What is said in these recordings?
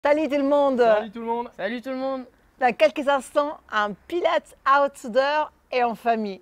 Salut tout le monde. Salut tout le monde. Salut tout le monde. Dans quelques instants, un Pilates outdoor et en famille.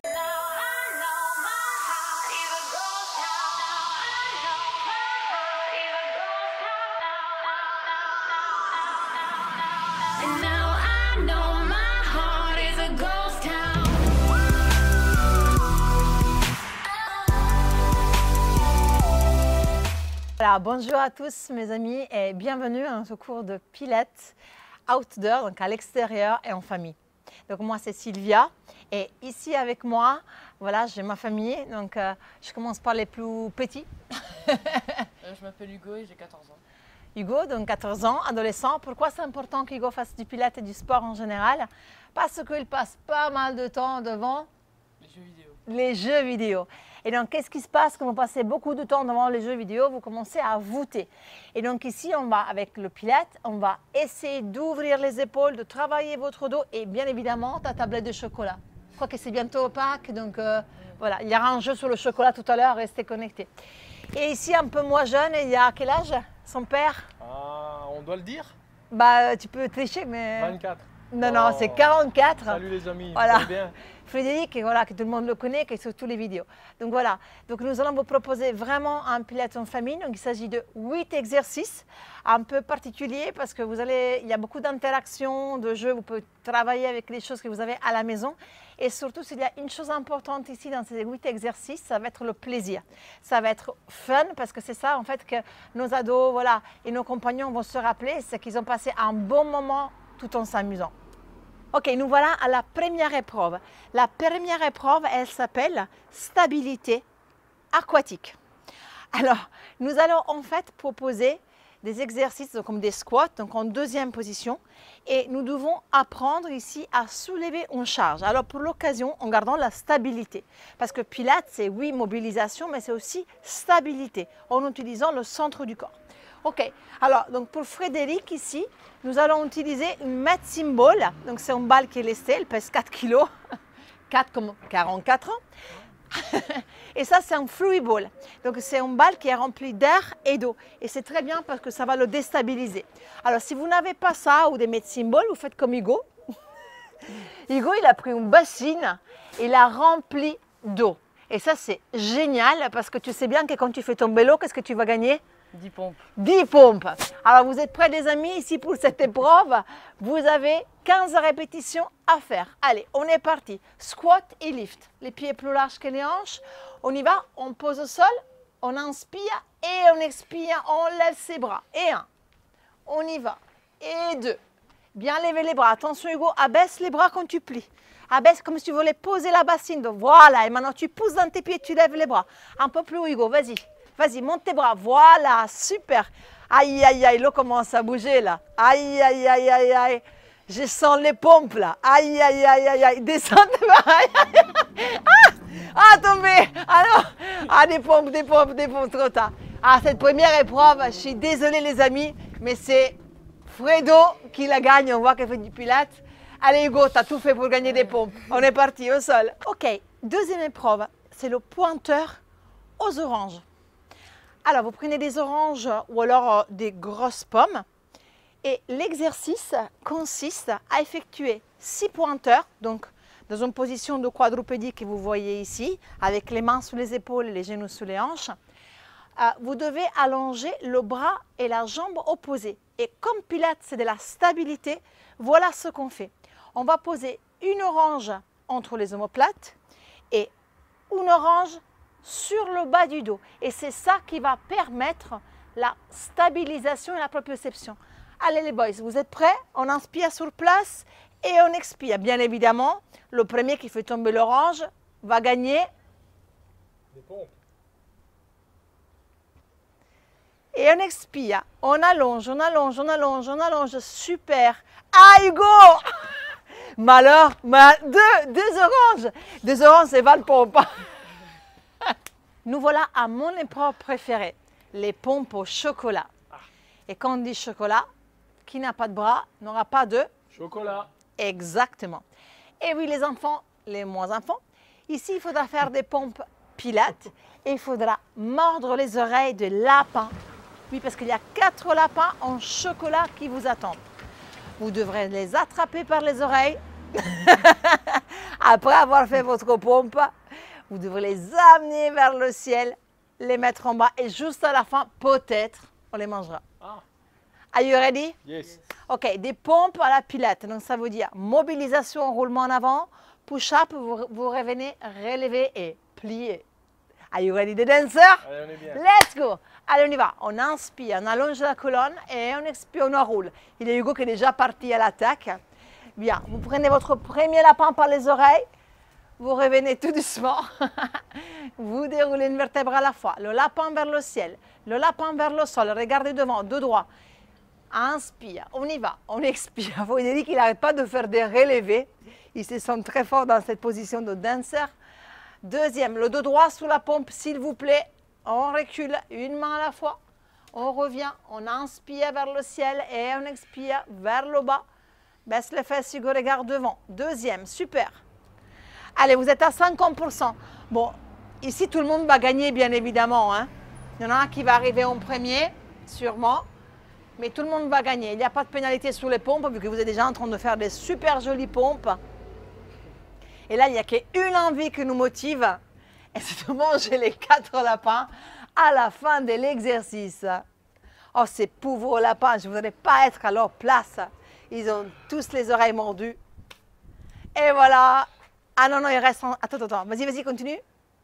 Voilà, bonjour à tous mes amis et bienvenue à ce cours de Pilates outdoor, donc à l'extérieur et en famille. Donc moi c'est Sylvia et ici avec moi, voilà, j'ai ma famille, donc je commence par les plus petits. Je m'appelle Hugo et j'ai 14 ans. Hugo, donc 14 ans, adolescent. Pourquoi c'est important qu'Hugo fasse du Pilates et du sport en général? Parce qu'il passe pas mal de temps devant les jeux vidéo. Et donc, qu'est-ce qui se passe quand vous passez beaucoup de temps devant les jeux vidéo? Vous commencez à voûter. Et donc ici, on va, avec le Pilates, on va essayer d'ouvrir les épaules, de travailler votre dos et bien évidemment, ta tablette de chocolat. Je crois que c'est bientôt Pâques, donc voilà, il y aura un jeu sur le chocolat tout à l'heure, restez connectés. Et ici, un peu moins jeune, il y a quel âge? Son père? Ah, on doit le dire? Bah, tu peux tricher, mais... 24. Non, non, c'est 44. Salut les amis, voilà. vous allez bien? Frédéric, voilà, que tout le monde le connaît, qui est sur toutes les vidéos. Donc voilà, donc nous allons vous proposer vraiment un Pilates en famille. Donc il s'agit de 8 exercices un peu particuliers parce que il y a beaucoup d'interactions, de jeux, vous pouvez travailler avec les choses que vous avez à la maison. Et surtout, s'il y a une chose importante ici dans ces 8 exercices, ça va être le plaisir. Ça va être fun parce que c'est ça en fait que nos ados, voilà, et nos compagnons vont se rappeler, c'est qu'ils ont passé un bon moment tout en s'amusant. Ok, nous voilà à la première épreuve. La première épreuve, elle s'appelle stabilité aquatique. Alors, nous allons en fait proposer des exercices comme des squats, donc en deuxième position, et nous devons apprendre ici à soulever en charge. Alors pour l'occasion, en gardant la stabilité, parce que Pilates, c'est oui mobilisation, mais c'est aussi stabilité, en utilisant le centre du corps. Ok, alors donc pour Frédéric ici, nous allons utiliser une mat symbol. Donc c'est une balle qui est lestée, elle pèse 4 kg, 4 comme 44 ans. Et ça c'est un fluid ball. Donc c'est une balle qui est remplie d'air et d'eau. Et c'est très bien parce que ça va le déstabiliser. Alors si vous n'avez pas ça ou des mat symbols, vous faites comme Hugo. Hugo il a pris une bassine et l'a remplie d'eau. Et ça c'est génial parce que tu sais bien que quand tu fais tomber l'eau, qu'est-ce que tu vas gagner? 10 pompes. 10 pompes. Alors vous êtes prêts les amis ici pour cette épreuve? Vous avez 15 répétitions à faire. Allez, on est parti. Squat et lift. Les pieds plus larges que les hanches. On y va, on pose au sol, on inspire et on expire, on lève ses bras. Et 1, on y va. Et 2, bien lever les bras. Attention Hugo, abaisse les bras quand tu plies. Abaisse comme si tu voulais poser la bassine. Donc, voilà, et maintenant tu pousses dans tes pieds, tu lèves les bras. Un peu plus Hugo, vas-y. Vas-y, monte tes bras. Voilà, super. Aïe, aïe, aïe, l'eau commence à bouger là. Aïe, aïe, aïe, aïe, aïe. Je sens les pompes là. Aïe, aïe, aïe, aïe, aïe. Descends tes bras. Aïe, aïe, aïe. Ah, tombé. Ah non. Ah, des pompes, trop tard. Ah, cette première épreuve, je suis désolée les amis, mais c'est Fredo qui la gagne. On voit qu'elle fait du Pilates. Allez Hugo, tu as tout fait pour gagner des pompes. On est parti au sol. Ok, deuxième épreuve, c'est le pointeur aux oranges. Alors, vous prenez des oranges ou alors des grosses pommes et l'exercice consiste à effectuer 6 pointeurs, donc dans une position de quadrupédie que vous voyez ici, avec les mains sous les épaules et les genoux sous les hanches. Vous devez allonger le bras et la jambe opposée. Et comme Pilates, c'est de la stabilité, voilà ce qu'on fait. On va poser une orange entre les omoplates et une orange sur le bas du dos. Et c'est ça qui va permettre la stabilisation et la proprioception. Allez les boys, vous êtes prêts? On inspire sur place et on expire. Bien évidemment, le premier qui fait tomber l'orange va gagner des pompes. Et on expire. On allonge, on allonge, on allonge, on allonge. Super. Ah Hugo! Malheur, deux oranges. Deux oranges, c'est 20 pompes. Nous voilà à mon épreuve préférée, les pompes au chocolat. Et quand on dit chocolat, qui n'a pas de bras n'aura pas de chocolat. Exactement. Et oui, les enfants, les moins enfants, ici, il faudra faire des pompes Pilates et il faudra mordre les oreilles de lapin Oui, parce qu'il y a 4 lapins en chocolat qui vous attendent. Vous devrez les attraper par les oreilles. Après avoir fait votre pompe, vous devrez les amener vers le ciel, les mettre en bas et juste à la fin, peut-être, on les mangera. Ah, Are you ready? yes. Ok, des pompes à la pilette. Donc ça veut dire mobilisation, roulement en avant, push-up, vous revenez, relever et plier. Are you ready the dancer? Allez, on est bien. Let's go! Allez, on y va. On inspire, on allonge la colonne et on expire, on enroule. Il y a Hugo qui est déjà parti à l'attaque. Bien, vous prenez votre premier lapin par les oreilles. Vous revenez tout doucement. Vous déroulez une vertèbre à la fois. Le lapin vers le ciel, le lapin vers le sol. Regardez devant, dos droit. Inspire, on y va, on expire. Frédéric, il n'arrête pas de faire des relevés. Il se sent très fort dans cette position de dancer. Deuxième, le dos droit sous la pompe, s'il vous plaît. On recule, une main à la fois. On revient, on inspire vers le ciel et on expire vers le bas. Baisse les fesses, Hugo, regarde devant. Deuxième, super. Allez, vous êtes à 50%. Bon, ici, tout le monde va gagner, bien évidemment. Hein. Il y en a un qui va arriver en premier, sûrement. Mais tout le monde va gagner. Il n'y a pas de pénalité sur les pompes, vu que vous êtes déjà en train de faire des super jolies pompes. Et là, il n'y a qu'une envie qui nous motive, et c'est de manger les 4 lapins à la fin de l'exercice. Oh, ces pauvres lapins, je ne voudrais pas être à leur place. Ils ont tous les oreilles mordues. Et voilà. Ah non, non, il reste... Attends, attends, vas-y, continue.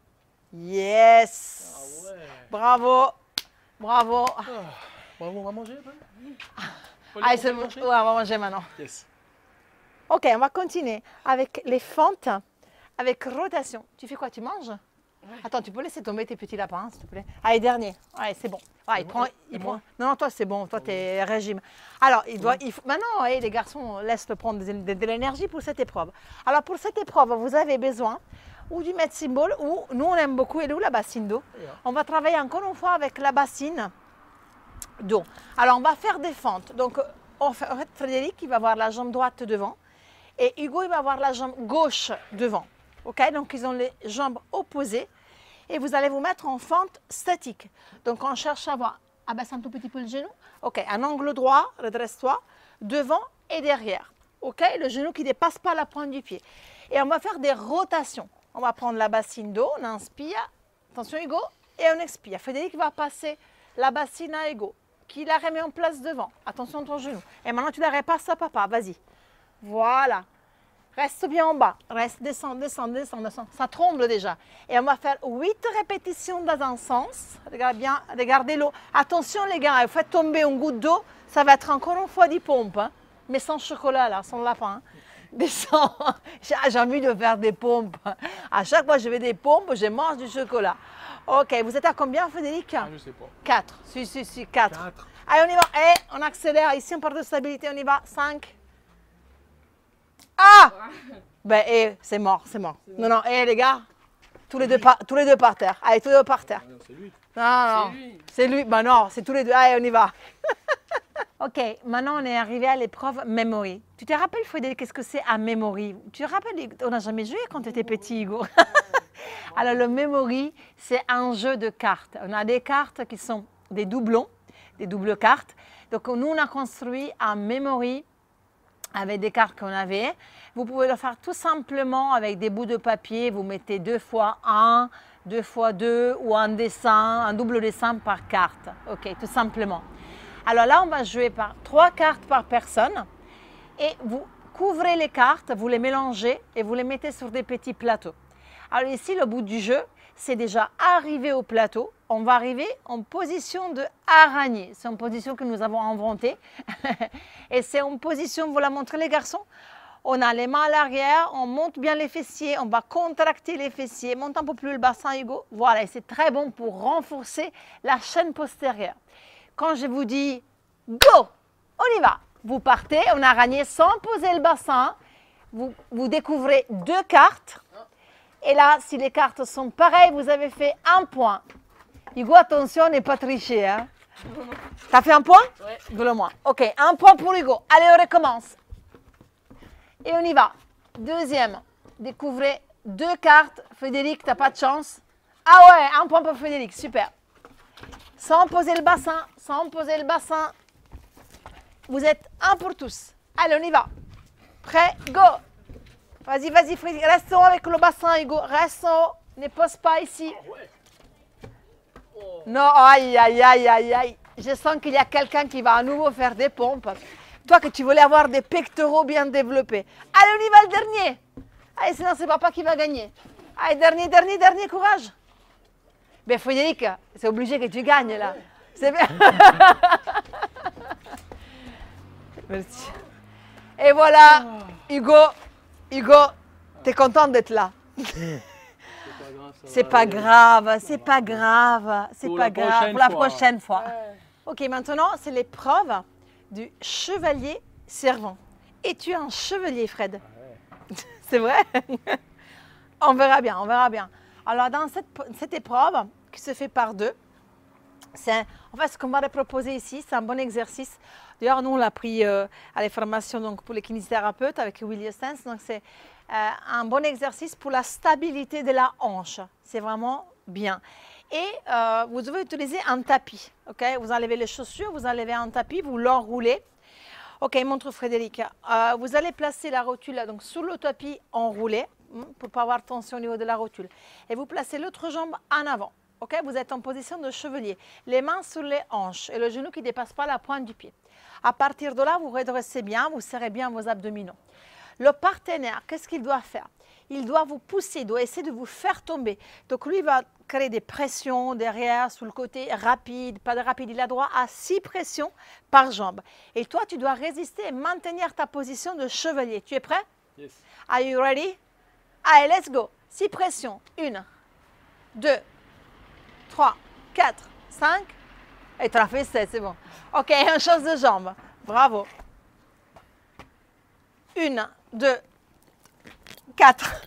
Yes. Ah ouais. Bravo. Bravo. Ah, bravo, on va manger un peu. Allez, c'est bon. Ouais, on va manger maintenant. Yes. Ok, on va continuer avec les fentes, avec rotation. Tu fais quoi? Tu manges? Attends, tu peux laisser tomber tes petits lapins, s'il te plaît. Allez, dernier. Allez, c'est bon. Ouais, il prend. Non, non, toi, c'est bon. Toi, tu es régime. Alors, maintenant, les garçons, laisse-le prendre de l'énergie pour cette épreuve. Alors, pour cette épreuve, vous avez besoin ou du med symbol, ou nous, on aime beaucoup, et où la bassine d'eau. On va travailler encore une fois avec la bassine d'eau. Alors, on va faire des fentes. Donc, en fait, Frédéric, il va avoir la jambe droite devant. Et Hugo, il va avoir la jambe gauche devant. Ok, donc ils ont les jambes opposées. Et vous allez vous mettre en fente statique. Donc on cherche à voir. Abaisse un tout petit peu le genou. Ok, un angle droit, redresse-toi, devant et derrière. Ok, le genou qui ne dépasse pas la pointe du pied. Et on va faire des rotations. On va prendre la bassine d'eau, on inspire. Attention Hugo, et on expire. Frédéric va passer la bassine à Hugo, qui la remet en place devant. Attention à ton genou. Et maintenant tu la repasses à papa, vas-y. Voilà. Reste bien en bas. Reste, descend, descend, descend, descend. Ça tremble déjà. Et on va faire 8 répétitions dans un sens. Regardez bien, regardez l'eau. Attention les gars, faites tomber une goutte d'eau. Ça va être encore une fois des pompes. Hein. Mais sans chocolat là, sans lapin. Hein. Descend. J'ai envie de faire des pompes. À chaque fois que je fais des pompes, je mange du chocolat. Ok, vous êtes à combien Frédéric? Ah, je sais pas. 4. Si, 4. Allez, on y va. Et on accélère. Ici, on part de stabilité. On y va. 5. Ah! Ben, c'est mort, c'est mort. Non, non, les gars, tous les deux par terre. Allez, tous les deux par terre. Non, c'est lui. Non, c'est lui. Ben non, c'est tous les deux. Allez, on y va. Ok, maintenant on est arrivé à l'épreuve memory. Tu te rappelles, Frédéric, qu'est-ce que c'est un memory? Tu te rappelles, on n'a jamais joué quand tu étais petit, Hugo. Alors, le memory, c'est un jeu de cartes. On a des cartes qui sont des doublons, des doubles cartes. Donc, nous, on a construit un memory avec des cartes qu'on avait. Vous pouvez le faire tout simplement avec des bouts de papier. Vous mettez 2 fois 1, 2 fois 2 ou un dessin, un double dessin par carte. Ok, tout simplement. Alors là, on va jouer par 3 cartes par personne. Et vous couvrez les cartes, vous les mélangez et vous les mettez sur des petits plateaux. Alors ici, le bout du jeu, c'est déjà arrivé au plateau. On va arriver en position de araignée. C'est une position que nous avons inventée. Et c'est une position, vous la montrez les garçons. On a les mains à l'arrière, on monte bien les fessiers, on va contracter les fessiers. Monte un peu plus le bassin, Hugo. Voilà, et c'est très bon pour renforcer la chaîne postérieure. Quand je vous dis « go », on y va. Vous partez en araignée sans poser le bassin. Vous découvrez 2 cartes. Et là, si les cartes sont pareilles, vous avez fait 1 point. Hugo, attention, n'est pas triché. Hein. T'as fait 1 point? Ouais. Dis-le-moi. Ok, 1 point pour Hugo. Allez, on recommence. Et on y va. Deuxième. Découvrez 2 cartes. Frédéric, t'as pas de chance. Ah ouais, 1 point pour Frédéric. Super. Sans poser le bassin, sans poser le bassin. Vous êtes un pour tous. Allez, on y va. Prêt, go. Vas-y, vas-y, Frédéric. Restons avec le bassin, Hugo. Restons. Ne pose pas ici. Non, aïe, aïe, aïe, aïe, aïe. Je sens qu'il y a quelqu'un qui va à nouveau faire des pompes. Toi que tu voulais avoir des pectoraux bien développés. Allez, on y va, le dernier. Allez, sinon c'est papa qui va gagner. Allez, dernier, courage. Ben Frédéric, c'est obligé que tu gagnes là. C'est bien. Merci. Et voilà, Hugo, t'es content d'être là. C'est pas grave, c'est pas grave, c'est pas grave. Pour la prochaine fois. Ok, maintenant c'est l'épreuve du chevalier servant. Et tu es un chevalier, Fred. C'est vrai? On verra bien, on verra bien. Alors, dans cette épreuve qui se fait par deux, en fait, ce qu'on va proposer ici, c'est un bon exercice. D'ailleurs, nous, on l'a pris à les formations donc, pour les kinésithérapeutes avec William Stens. Donc, c'est un bon exercice pour la stabilité de la hanche. C'est vraiment bien. Et vous devez utiliser un tapis. Okay? Vous enlevez les chaussures, vous enlevez un tapis, vous l'enroulez. Ok, montre Frédéric. Vous allez placer la rotule donc, sur le tapis enroulé pour ne pas avoir tension au niveau de la rotule. Et vous placez l'autre jambe en avant. Okay? Vous êtes en position de chevalier. Les mains sur les hanches et le genou qui ne dépasse pas la pointe du pied. À partir de là, vous redressez bien, vous serrez bien vos abdominaux. Le partenaire, qu'est-ce qu'il doit faire? Il doit vous pousser, il doit essayer de vous faire tomber. Donc lui, il va créer des pressions derrière, sur le côté, rapide, pas de rapide. Il a droit à 6 pressions par jambe. Et toi, tu dois résister et maintenir ta position de chevalier. Tu es prêt? Yes. Are you ready? Allez, let's go. 6 pressions. 1, 2, 3, 4, 5. Et tu as fait 7, c'est bon. Ok, un chose de jambe. Bravo. 1, 2, 4.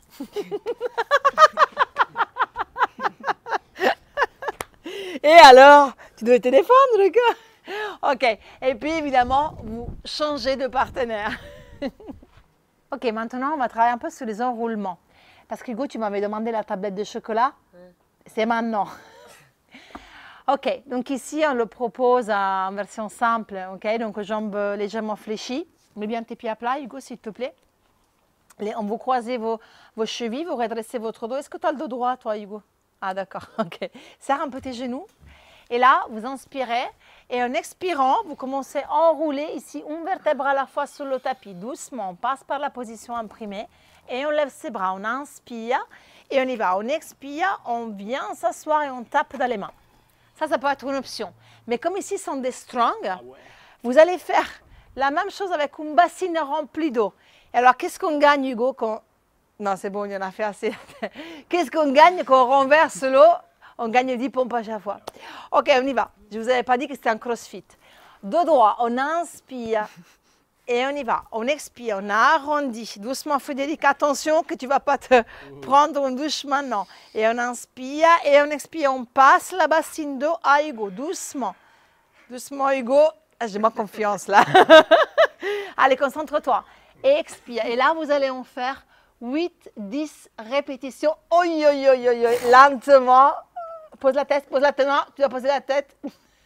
Et alors, tu dois te défendre, le gars. Ok, et puis évidemment, vous changez de partenaire. Ok, maintenant, on va travailler un peu sur les enroulements. Parce que Hugo, tu m'avais demandé la tablette de chocolat. C'est maintenant. Ok, donc ici, on le propose en version simple. Ok, donc jambes légèrement fléchies. Mets bien tes pieds à plat, Hugo, s'il te plaît. On vous croisez vos chevilles, vous redressez votre dos. Est-ce que tu as le dos droit, toi, Hugo? Ah, d'accord, ok. Serre un peu tes genoux. Et là, vous inspirez. Et en expirant, vous commencez à enrouler ici une vertèbre à la fois sur le tapis. Doucement, on passe par la position imprimée. Et on lève ses bras. On inspire et on y va. On expire, on vient s'asseoir et on tape dans les mains. Ça peut être une option. Mais comme ici, ce sont des strong, vous allez faire la même chose avec une bassine remplie d'eau. Et alors, qu'est-ce qu'on gagne, Hugo, quand... Non, c'est bon, il y en a fait assez. Qu'est-ce qu'on gagne quand on renverse l'eau? On gagne 10 pompes à chaque fois. Ok, on y va. Je ne vous avais pas dit que c'était un crossfit. Dos droit, on inspire et on y va. On expire, on arrondit. Doucement, Frédéric, attention que tu ne vas pas te prendre une douche maintenant. Et on inspire et on expire. On passe la bassine d'eau à Hugo, doucement. Doucement, Hugo. J'ai ma confiance là. Allez, concentre-toi. Expire. Et là, vous allez en faire 8, 10 répétitions. Oi, oi, oi, oi, oi. Lentement. Pose la tête, pose la tête. Non, tu dois poser la tête.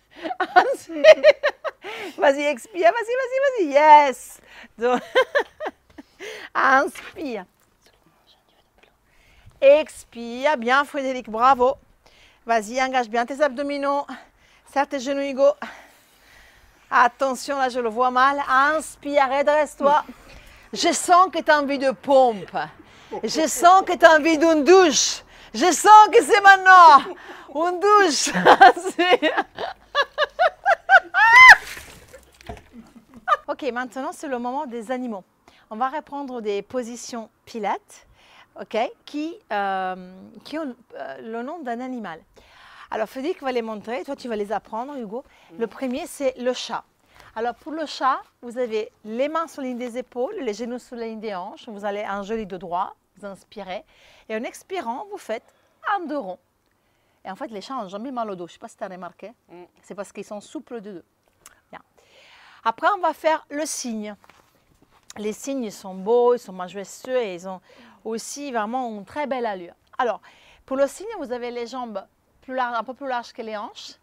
Vas-y, expire. Vas-y. Yes. Donc, inspire. Expire. Bien, Frédéric. Bravo. Vas-y, engage bien tes abdominaux. Serre tes genoux, Hugo. Attention, là, je le vois mal. Inspire, redresse-toi. Je sens que tu as envie de pompe. Je sens que tu as envie d'une douche. Je sens que c'est maintenant. Une douche. Ok, maintenant, c'est le moment des animaux. On va reprendre des positions pilates, okay, qui ont le nom d'un animal. Alors, Frédéric va les montrer. Toi, tu vas les apprendre, Hugo. Le premier, c'est le chat. Alors, pour le chat, vous avez les mains sur la ligne des épaules, les genoux sur la ligne des hanches. Vous allez un joli dos droit, vous inspirez. Et en expirant, vous faites un dos rond. Et en fait, les chats n'ont jamais mal au dos. Je ne sais pas si tu as remarqué. C'est parce qu'ils sont souples de dos. Bien. Après, on va faire le cygne. Les cygnes, ils sont beaux, ils sont majestueux et ils ont aussi vraiment une très belle allure. Alors, pour le cygne, vous avez les jambes plus larges, un peu plus larges que les hanches.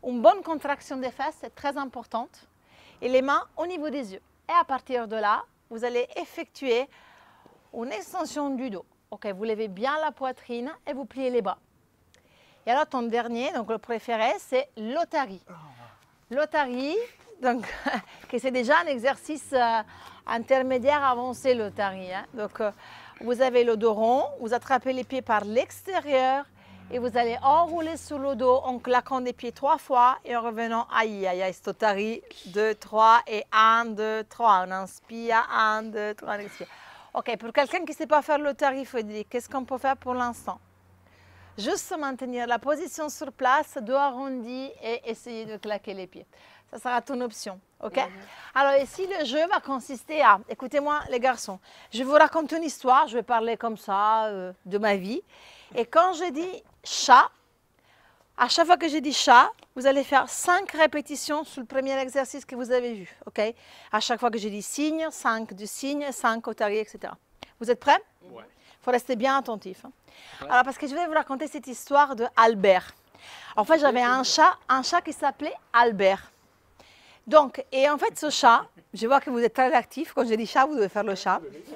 Une bonne contraction des fesses, c'est très importante. Et les mains au niveau des yeux. Et à partir de là, vous allez effectuer une extension du dos. Ok, vous levez bien la poitrine et vous pliez les bras. Et alors, ton dernier, donc le préféré, c'est l'otarie. L'otarie, donc, que c'est déjà un exercice intermédiaire avancé, l'otarie. Hein. Donc, vous avez le dos rond, vous attrapez les pieds par l'extérieur et vous allez enrouler sur le dos en claquant des pieds 3 fois et en revenant, aïe, aïe, aïe, l'otarie, 2, 3 et 1, 2, 3. On inspire, 1, 2, 3, on expire. Ok, pour quelqu'un qui ne sait pas faire l'otarie, Frédéric, qu'est-ce qu'on peut faire pour l'instant? Juste maintenir la position sur place, dos arrondi et essayer de claquer les pieds. Ça sera ton option, ok? Alors ici, le jeu va consister à, écoutez-moi les garçons, je vais vous raconter une histoire, je vais parler comme ça de ma vie. Et quand je dis chat, à chaque fois que je dis chat, vous allez faire 5 répétitions sur le premier exercice que vous avez vu, ok? À chaque fois que je dis signe, 5 du signe, 5 otaries, etc. Vous êtes prêts? Ouais. Il faut rester bien attentif. Hein. Ouais. Alors, parce que je vais vous raconter cette histoire de Albert. En fait, j'avais un chat qui s'appelait Albert. Donc, et en fait, ce chat, je vois que vous êtes très actifs. Quand je dis chat, vous devez faire le chat.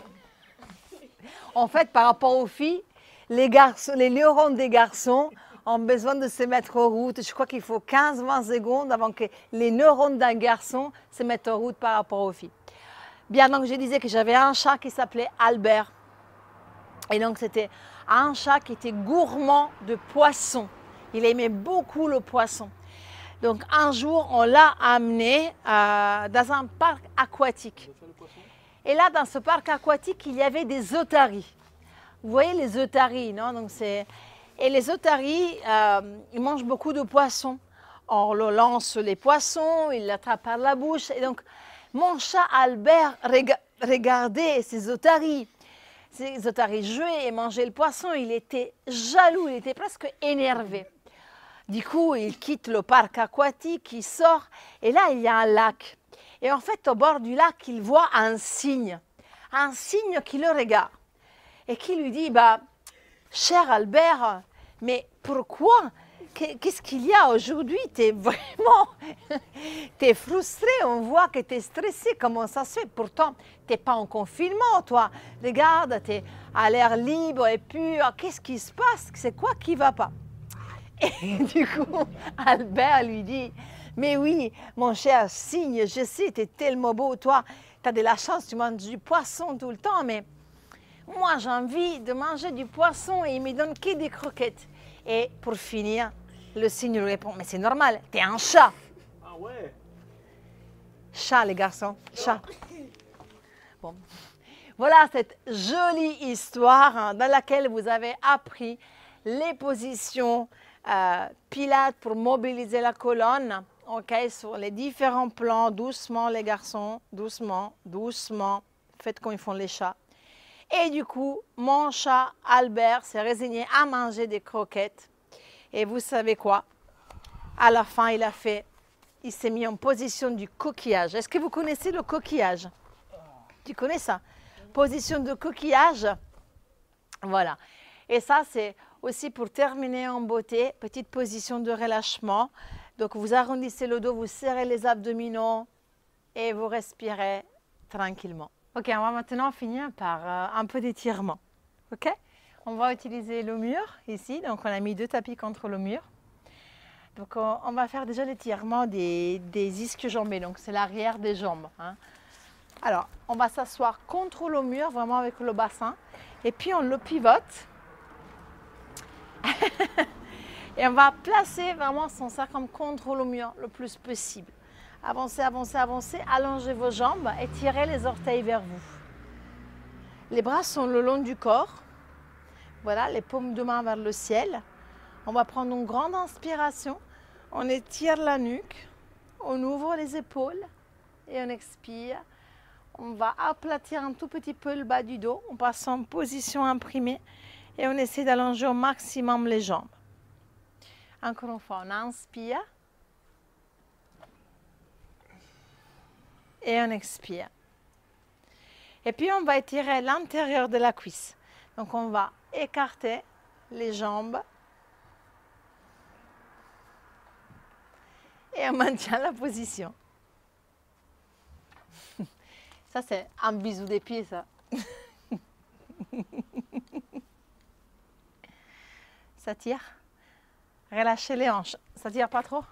En fait, par rapport aux filles, les neurones des garçons ont besoin de se mettre en route. Je crois qu'il faut 15-20 secondes avant que les neurones d'un garçon se mettent en route par rapport aux filles. Bien, donc je disais que j'avais un chat qui s'appelait Albert. Et donc, c'était un chat qui était gourmand de poisson. Il aimait beaucoup le poisson. Donc, un jour, on l'a amené dans un parc aquatique. Et là, dans ce parc aquatique, il y avait des otaries. Vous voyez les otaries, non? Donc, et les otaries, ils mangent beaucoup de poissons. On le lance les poissons, il l'attrape par la bouche. Et donc, mon chat Albert regardait ces otaries. Ces otaries jouaient et mangeaient le poisson. Il était jaloux, il était presque énervé. Du coup, il quitte le parc aquatique, il sort. Et là, il y a un lac. Et en fait, au bord du lac, il voit un cygne qui le regarde. Et qui lui dit, bah, cher Albert, mais pourquoi? Qu'est-ce qu'il y a aujourd'hui? Tu es frustré, on voit que tu es stressé, comment ça se fait? Pourtant, tu n'es pas en confinement, toi. Regarde, tu es à l'air libre et pur. Qu'est-ce qui se passe? C'est quoi qui ne va pas? Et du coup, Albert lui dit, mais oui, mon cher cygne, je sais, tu es tellement beau, toi. Tu as de la chance, tu manges du poisson tout le temps, mais moi, j'ai envie de manger du poisson et il me donne que des croquettes. Et pour finir, le cygne lui répond, mais c'est normal, t'es un chat. Ah ouais? Chat, les garçons, chat. Bon. Voilà cette jolie histoire hein, dans laquelle vous avez appris les positions pilates pour mobiliser la colonne, ok, sur les différents plans, doucement les garçons, doucement, doucement, faites comme ils font les chats. Et du coup, mon chat Albert s'est résigné à manger des croquettes. Et vous savez quoi? À la fin, il s'est mis en position du coquillage. Est-ce que vous connaissez le coquillage? Tu connais ça? Position de coquillage. Voilà. Et ça, c'est aussi pour terminer en beauté, petite position de relâchement. Donc, vous arrondissez le dos, vous serrez les abdominaux et vous respirez tranquillement. Ok, on va maintenant finir par un peu d'étirement. Ok? On va utiliser le mur ici. Donc, on a mis 2 tapis contre le mur. Donc, on va faire déjà l'étirement des ischio-jambés. Donc, c'est l'arrière des jambes. Hein. Alors, on va s'asseoir contre le mur, vraiment avec le bassin. Et puis, on le pivote. Et on va placer vraiment son sacrum contre le mur le plus possible. Avancez, avancez, avancez. Allongez vos jambes et tirez les orteils vers vous. Les bras sont le long du corps. Voilà, les paumes de main vers le ciel. On va prendre une grande inspiration. On étire la nuque. On ouvre les épaules et on expire. On va aplatir un tout petit peu le bas du dos. On passe en position imprimée et on essaie d'allonger au maximum les jambes. Encore une fois, on inspire et on expire. Et puis, on va étirer l'intérieur de la cuisse. Donc, on va écarter les jambes Et on maintient la position. Ça, c'est un bisou des pieds, ça. Ça tire. Relâchez les hanches. Ça tire pas trop?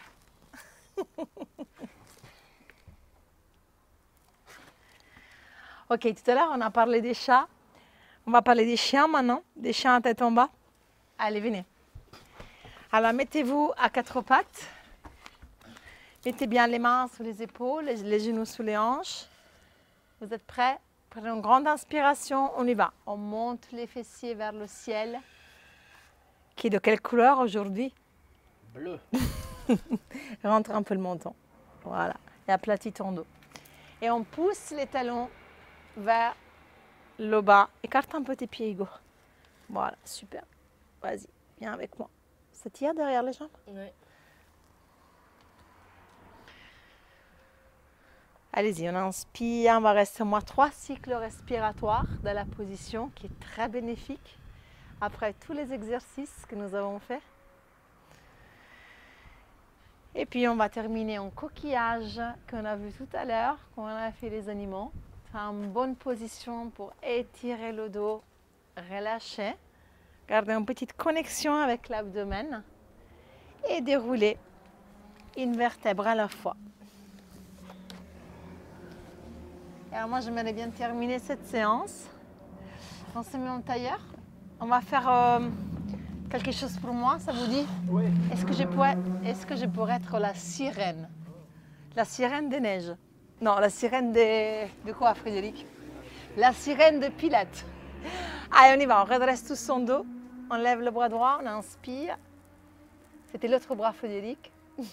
Ok, tout à l'heure, on a parlé des chats. On va parler des chiens maintenant, des chiens à tête en bas. Allez, venez. Alors, mettez-vous à quatre pattes. Mettez bien les mains sous les épaules, les genoux sous les hanches. Vous êtes prêts? Prenez une grande inspiration, on y va. On monte les fessiers vers le ciel. Qui est de quelle couleur aujourd'hui? Bleu. Rentre un peu le menton. Voilà. Et aplatis ton dos. Et on pousse les talons vers le bas. Écarte un peu tes pieds, Hugo. Voilà, super. Vas-y, viens avec moi. Ça tire derrière les jambes? Oui. Allez-y, on inspire. On va rester au moins 3 cycles respiratoires dans la position qui est très bénéfique après tous les exercices que nous avons faits. Et puis on va terminer en coquillage qu'on a vu tout à l'heure, quand on a fait les animaux. C'est une bonne position pour étirer le dos, relâcher, garder une petite connexion avec l'abdomen et dérouler une vertèbre à la fois. Alors moi j'aimerais bien terminer cette séance. On se met en tailleur. On va faire quelque chose pour moi, ça vous dit? Oui. Est-ce que je pourrais être la sirène? La sirène des neiges? Non, la sirène de quoi, Frédéric? La sirène de Pilate. Allez, on y va, on redresse tout son dos. On lève le bras droit, on inspire. C'était l'autre bras, Frédéric.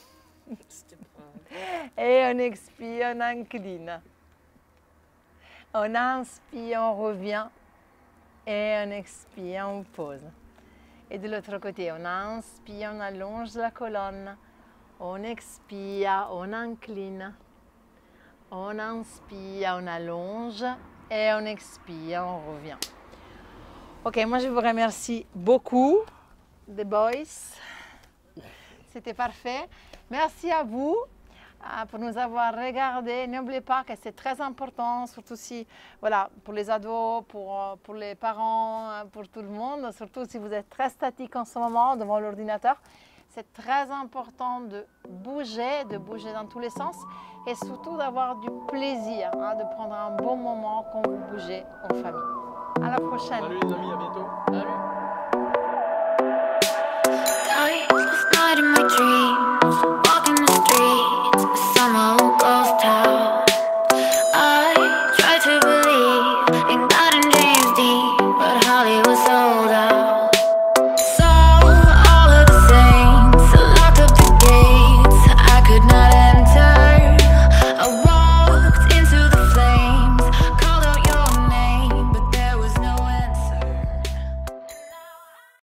Et on expire, on incline. On inspire, on revient. Et on expire, on pose. Et de l'autre côté, on inspire, on allonge la colonne. On expire, on incline. On inspire, on allonge. Et on expire, on revient. Ok, moi je vous remercie beaucoup, The Boys. C'était parfait. Merci à vous pour nous avoir regardés. N'oubliez pas que c'est très important, surtout si, voilà, pour les ados, pour les parents, pour tout le monde, surtout si vous êtes très statique en ce moment devant l'ordinateur. C'est très important de bouger dans tous les sens et surtout d'avoir du plaisir, de prendre un bon moment quand vous bougez en famille. À la prochaine. Salut les amis, à bientôt. Salut. Last night in my dreams, walking the streets, a summer old ghost town.